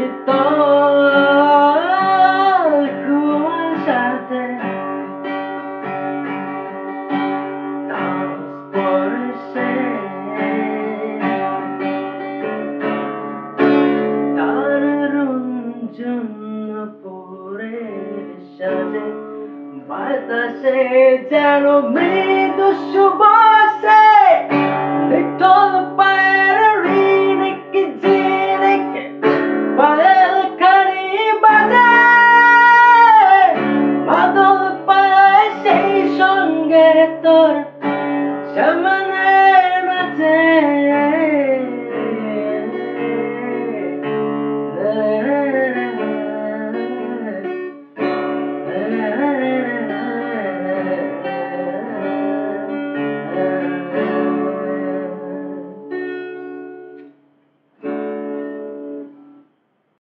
শীতল কুয়াশাতে তার স্পর্শে তার রঞ্জন পরে সাজে বাতাসে যেন মৃদু সুবাসে লিটল পায়ের রিনিক ঝিনিক পায়েল খানি বাজে মাদল পায় সেই সঙ্গে তোর সামনে